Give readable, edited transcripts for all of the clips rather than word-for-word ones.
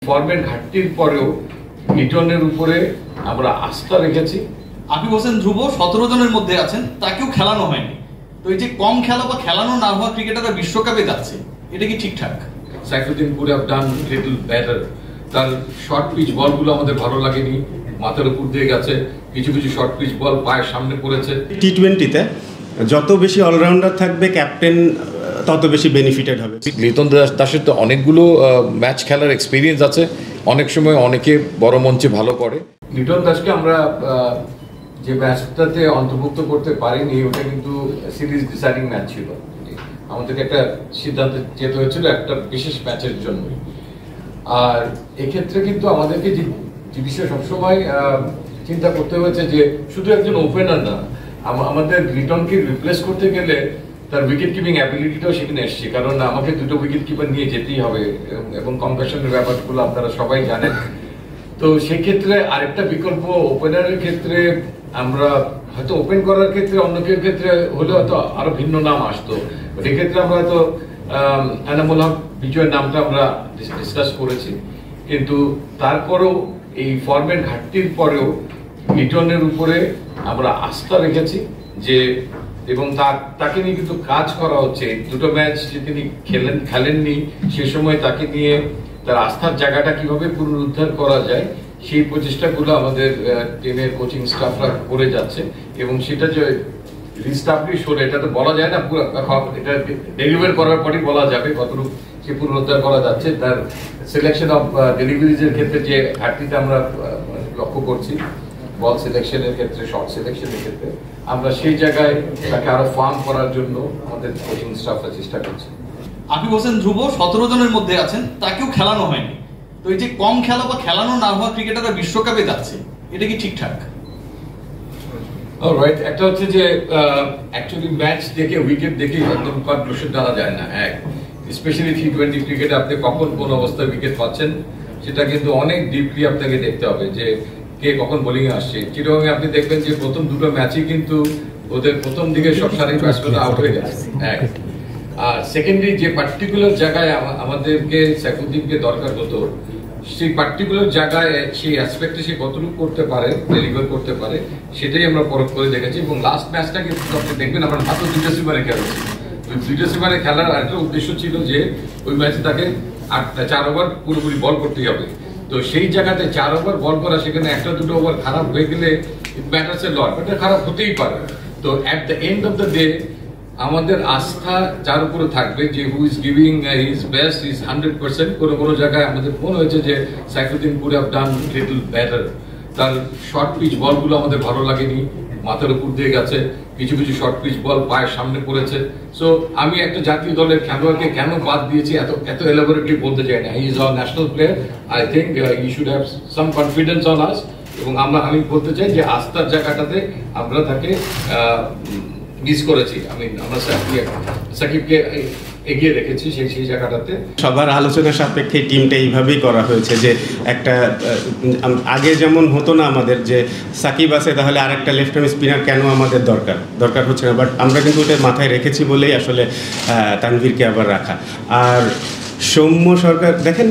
ফর্মের ঘাটতির পরেও লিটনের উপরে আমরা আস্থা রেখেছি। আকিব হোসেন ধ্রুব 17 জনের মধ্যে আছেন, তাকেও খেলানো হয়নি। তো এই যে কম খেলা বা খেলানো না হওয়া ক্রিকেটাররা বিশ্বকাপে যাচ্ছে, এটা কি ঠিকঠাক? Saifuddin could have done little better. তার শর্ট পিচ বলগুলো আমাদের ভালো লাগেনি, মাথার উপর দিয়ে গেছে, কিছু কিছু শর্ট পিচ বল পায়ের সামনে পড়েছে। টি-20তে যত বেশি অলরাউন্ডার থাকবে ক্যাপ্টেন তত বেশি বেনিফিটেড হবে। লিটন দাসের তো অনেকগুলো ম্যাচ খেলার এক্সপিরিয়েন্স আছে, অনেক সময় অনেকে বড় মঞ্চে ভালো করে। লিটন দাসকে আমরা যে ম্যাচটাতে অন্তর্ভুক্ত করতে পারিনি, ওটা কিন্তু সিরিজ ডিসাইডিং ম্যাচ ছিল। আমাদেরকে একটা সিদ্ধান্ত যেতে হয়েছিল একটা বিশেষ ম্যাচের জন্য। আর এক্ষেত্রে কিন্তু আমাদেরকে যে বিষয় সবসময় চিন্তা করতে হয়েছে যে শুধু একজন ওপেনার না, আমাদের লিটনকে রিপ্লেস করতে গেলে তার উইকেট কিপিং অ্যাবিলিটিটাও সেখানে এসছে, কারণ আমাকে দুটো উইকেট কিপার নিয়ে যেতেই হবে এবং কনকাশনের ব্যাপারগুলো আপনারা সবাই জানেন। তো সেক্ষেত্রে আরেকটা বিকল্প ওপেনারের ক্ষেত্রে আমরা হয়তো ওপেন করার ক্ষেত্রে অন্য কেউ ক্ষেত্রে হলে হয়তো আরো ভিন্ন নাম আসতো। এক্ষেত্রে আমরা হয়তো এনামুল হক বিজয়ের নামটা আমরা ডিসকাস করেছি, কিন্তু তারপরেও এই ফর্মের ঘাটতির পরেও লিটনের উপরে আমরা আস্থা রেখেছি যে, এবং তাকে নিয়ে কিন্তু কাজ করা হচ্ছে। দুটো ম্যাচ যে তিনি খেলেননি, সে সময় তাকে নিয়ে তার আস্থার জায়গাটা কিভাবে পুনরুদ্ধার করা যায় সেই প্রচেষ্টাগুলো আমাদের টিমের কোচিং স্টাফরা করে যাচ্ছে। এবং সেটা যে রিস্টাবলিশ হলে এটা তো বলা যায় না, পুরো এটা ডেলিভার করার পরই বলা যাবে কতটুকু সে পুনরুদ্ধার করা যাচ্ছে। তার সিলেকশন অফ ডেলিভারিজের ক্ষেত্রে যে ঘাটতিটা আমরা লক্ষ্য করছি, বল সিলেকশনের ক্ষেত্রে, শর্ট সিলেকশনের ক্ষেত্রে, আমরা সেই জায়গায় তাকে আরো ফার্ম করার জন্য আমাদের কোচিং স্টাফরা চেষ্টা করছি। আকিব হোসেন ধ্রুব 17 জনের মধ্যে আছেন, তাকেও খেলানো হয়নি। তো এই যে কম খেলা বা খেলানো না হওয়া ক্রিকেটাররা বিশ্বকাপে যাচ্ছে, এটা কি ঠিকঠাক? অলরাইট, একটা হচ্ছে যে অ্যাকচুয়ালি ম্যাচ দেখে, উইকেট দেখে একদম কনক্লুশন টানা যায় না। স্পেশালি টি-20 ক্রিকেটে আপনি কখন কোন অবস্থায় উইকেট পাচ্ছেন সেটা কিন্তু অনেক ডিপলি আপনাকে দেখতে হবে যে কে কখন বোলিং এ আসছে। চিটাগংয়ে আপনি দেখবেন যে প্রথম দুটো ম্যাচই কিন্তু ওদের প্রথম দিকে সব সারির ব্যাটসম্যানরা আউট হয়ে গেছে। আর সেকেন্ডারি যে পার্টিকুলার জায়গায় আমাদেরকে সাইফুদ্দিনকে দরকার হতো, সেই পার্টিকুলার জায়গায় সেই অ্যাসপেক্টে সে কতটুকু করতে পারে, ডেলিভার করতে পারে, সেটাই আমরা পরখ করে দেখেছি। এবং লাস্ট ম্যাচটা কিন্তু আপনি দেখবেন আমরা মাত্র 2টা সিমারে খেলেছি। ওই 2টা সিমারে খেলার আরেকটা উদ্দেশ্য ছিল যে ওই ম্যাচে তাকে 4 ওভার পুরোপুরি বল করতেই হবে। তো সেই জায়গাতে 4 ওভার বল করা, সেখানে 1-2 ওভার খারাপ হয়ে গেলে ইট ম্যাটার্স এ লট, এটা খারাপ হতেই পারে। তো at the end of the day আমাদের আস্থা যার উপরে থাকবে যে who is giving his best, is 100%। কোনো জায়গায় আমাদের মনে হয়েছে যে Saifuddin could have done little better. তার শর্ট পিচ বলগুলো আমাদের ভালো লাগেনি, মাথার উপর দিয়ে গেছে, কিছু কিছু শর্ট পিচ বল পায়ের সামনে পড়েছে। সো আমি একটা জাতীয় দলের খেলোয়াড়কে কেন বাদ দিয়েছি এত এলাবোরেটলি বলতে চাই না। He is our national player. I think he should have some confidence on us. এবং আমি বলতে চাই যে আস্থার জায়গাটাতে আমরা তাকে মিস করেছি। আমরা সাকিবকে এগিয়ে রেখেছি সেই জায়গাটাতে। সবার আলোচনার সাপেক্ষে টিমটা এইভাবেই করা হয়েছে যে একটা আগে যেমন হতো না আমাদের যে সাকিব আছে তাহলে আরেকটা লেফট হ্যান্ড স্পিনার কেন আমাদের দরকার হচ্ছে না, বাট আমরা কিন্তু ওটা মাথায় রেখেছি বলেই আসলে তানভীরকে আবার রাখা। আর সৌম্য সরকার দেখেন,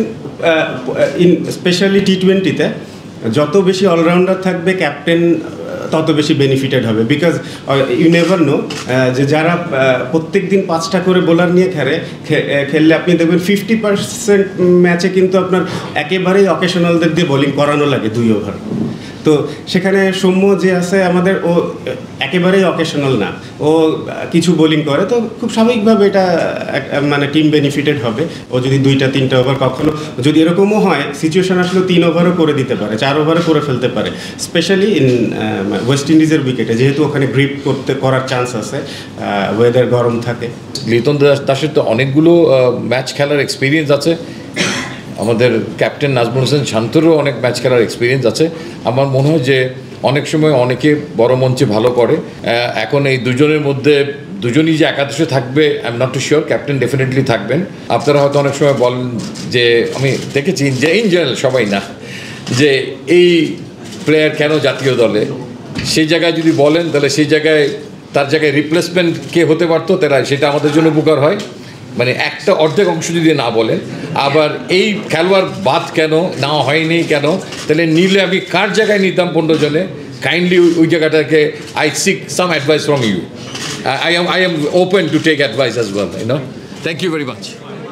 স্পেশালি টি-20তে যত বেশি অলরাউন্ডার থাকবে ক্যাপ্টেন তত বেশি বেনিফিটেড হবে। বিকজ ইউ নেভার নো যে যারা প্রত্যেক দিন 5টা করে বোলার নিয়ে খেললে আপনি দেখবেন 50% ম্যাচে কিন্তু আপনার একেবারেই অকেশনালদের দিয়ে বোলিং করানো লাগে 2 ওভার। তো সেখানে সৌম্য যে আছে আমাদের, ও একেবারেই অকেশনাল না, ও কিছু বোলিং করে। তো খুব স্বাভাবিকভাবে এটা মানে টিম বেনিফিটেড হবে। ও যদি 2-3টা ওভার, কখনো যদি এরকমও হয় সিচুয়েশন আসলে 3 ওভারও করে দিতে পারে, 4 ওভারও করে ফেলতে পারে, স্পেশালি ইন ওয়েস্ট ইন্ডিজের উইকেটে, যেহেতু ওখানে গ্রিপ করার চান্স আছে, ওয়েদার গরম থাকে। লিটন দাসের তো অনেকগুলো ম্যাচ খেলার এক্সপিরিয়েন্স আছে, আমাদের ক্যাপ্টেন নাজমুল হোসেন শান্তরও অনেক ম্যাচ খেলার এক্সপিরিয়েন্স আছে। আমার মনে হয় যে অনেক সময় অনেকে বড় মঞ্চে ভালো করে। এখন এই দুজনের মধ্যে দুজনই যে একাদশে থাকবে I am not too sure. Captain definitely থাকবেন। আপনারা হয়তো অনেক সময় বলেন যে, আমি দেখেছি যে ইন জেনারেল সবাই না, যে এই প্লেয়ার কেন জাতীয় দলে, সেই জায়গায় যদি বলেন তাহলে সেই জায়গায় তার জায়গায় রিপ্লেসমেন্ট কে হতে পারতো, তারা সেটা আমাদের জন্য উপকার হয়। মানে একটা অর্ধেক অংশ যদি না বলেন, আবার এই খেলোয়াড় বাদ কেন না হয়নি কেন, তাহলে নিলে আমি কার জায়গায় নিতাম 15 জনে, কাইন্ডলি ওই জায়গাটাকে I seek some advice from you. I am open to take advice as well, you know. Thank you very much.